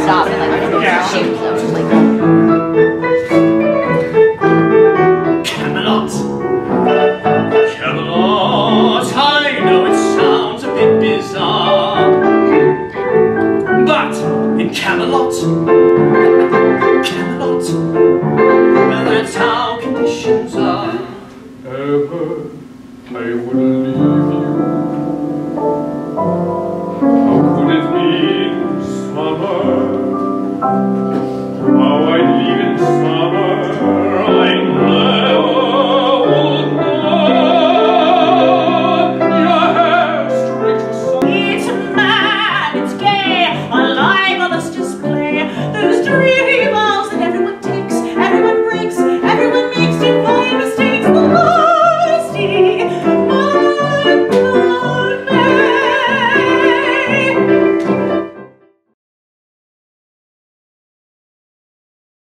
stop and like shoot them. Like, Camelot. Camelot. I know it sounds a bit bizarre, but in Camelot